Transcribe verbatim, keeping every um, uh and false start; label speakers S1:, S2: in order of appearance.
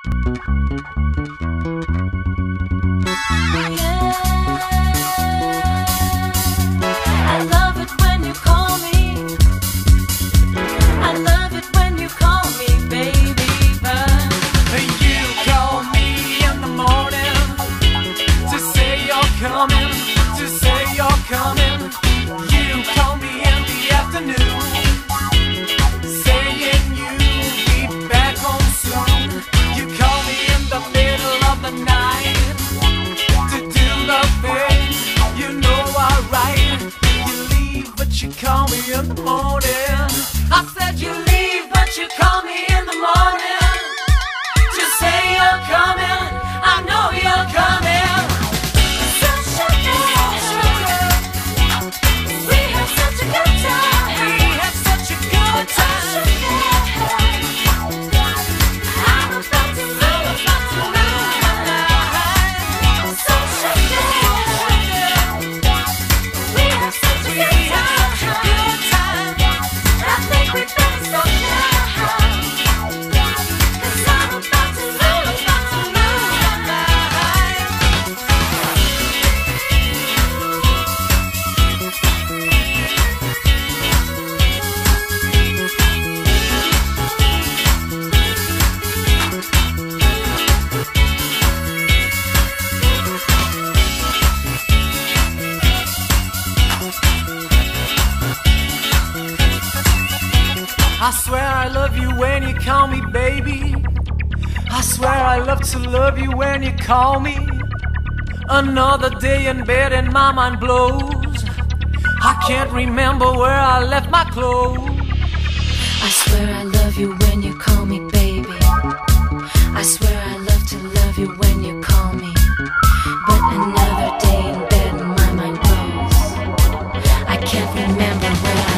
S1: I swear I love you when you call me baby. I swear I love to love you when you call me. Another day in bed and my mind blows. I can't remember where I left my clothes.
S2: I swear I love you when you call me baby. I swear I love to love you when you call me. But another day in bed and my mind blows. I can't remember where I